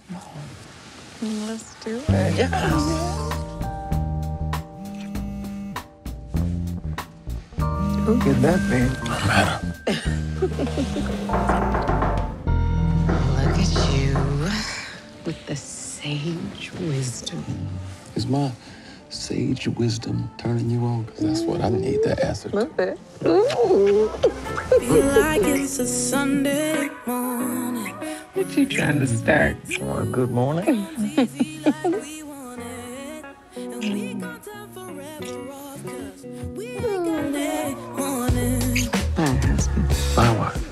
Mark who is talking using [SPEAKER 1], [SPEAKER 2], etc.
[SPEAKER 1] Let's do it.
[SPEAKER 2] Yes.
[SPEAKER 3] Who did that, man?
[SPEAKER 2] No matter.
[SPEAKER 1] Look at you with the sage wisdom.
[SPEAKER 2] Is my sage wisdom turning you on? Because that's what I need, that acid.
[SPEAKER 1] A little bit.
[SPEAKER 4] Feel like it's a Sunday morning.
[SPEAKER 3] What you trying to start? Oh, good morning.
[SPEAKER 1] My husband.
[SPEAKER 2] My what?